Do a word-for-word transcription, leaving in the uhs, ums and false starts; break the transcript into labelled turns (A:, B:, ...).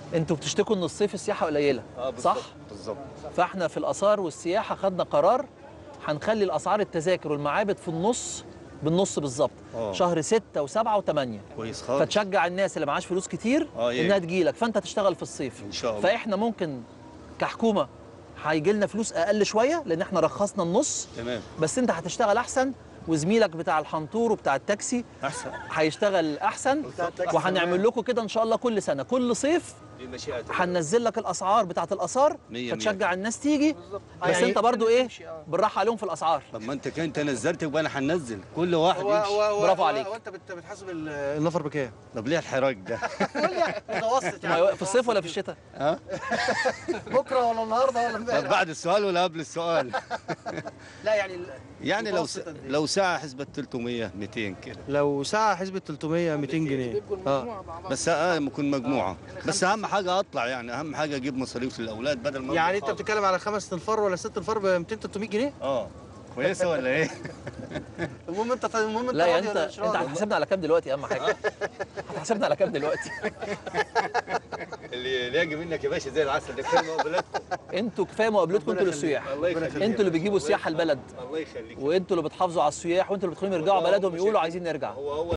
A: انتوا بتشتكوا ان الصيف السياحه قليله،
B: اه
A: صح؟
B: بالظبط.
A: فاحنا في الاثار والسياحه خدنا قرار هنخلي الاسعار التذاكر والمعابد في النص بالنص بالظبط، شهر ستة وسبعة وثمانية.
B: كويس خالص.
A: فتشجع الناس اللي معاش فلوس كتير
B: آه
A: انها تجيلك، فانت تشتغل في الصيف
B: ان شاء الله.
A: فاحنا ممكن كحكومه هيجي لنا فلوس اقل شويه لان احنا رخصنا النص.
B: تمام.
A: بس انت هتشتغل احسن، وزميلك بتاع الحنطور وبتاع التاكسي
B: احسن
A: هيشتغل احسن، وهنعمل لكم كده ان شاء الله كل سنه كل صيف هننزل لك الاسعار بتاعه الاثار فتشجع الناس تيجي. بس
C: يعني
A: انت برضو ايه بالراحه عليهم في الاسعار.
B: طب ما انت كنت نزلت يبقى انا هنزل كل واحد
C: هو
B: يمشي.
C: هو
A: برافو عليك.
C: هو انت بت- بتحاسب ال- النفر بكام؟
B: طب ليه الحراك ده؟
C: متوسط
A: في الصيف ولا في الشتاء؟
B: ها؟
C: بكره ولا النهارده ولا
B: طب
C: امبارح؟
B: بعد السؤال ولا قبل السؤال؟
C: لا يعني ال-
B: يعني لو س...
C: متوسط قد إيه؟
B: لو ساعه حسبت ثلاثمية مئتين كده.
C: لو ساعه حسبة ثلاثمية مئتين جنيه اه
B: بس اه يكون مجموعه. بس اهم حاجه اطلع، يعني اهم حاجه اجيب مصاريف للاولاد بدل ما
C: يعني
B: أبقى
C: انت
B: خالص.
C: بتتكلم على خمس انفار ولا ست انفار ب مئتين تلتمية جنيه؟
B: اه كويسه ولا ايه؟
C: المهم انت المهم انت
A: لا يعني
C: راضي
A: انت
C: ولا مش
A: انت
C: راضي؟
A: هتحاسبنا على كام دلوقتي؟ اهم حاجه هتحاسبنا على كام دلوقتي؟
B: اللي اللي يجي منك يا باشا زي العسل ده كفايه مقابلاتكم.
A: انتوا كفايه مقابلتكم انتوا للسياح،
B: الله يخليك.
A: انتوا اللي بيجيبوا السياحه البلد،
B: الله يخليك.
A: وانتوا اللي بتحافظوا على السياح، وانتوا اللي بتخليهم يرجعوا بلدهم يقولوا عايزين نرجع.
B: هو هو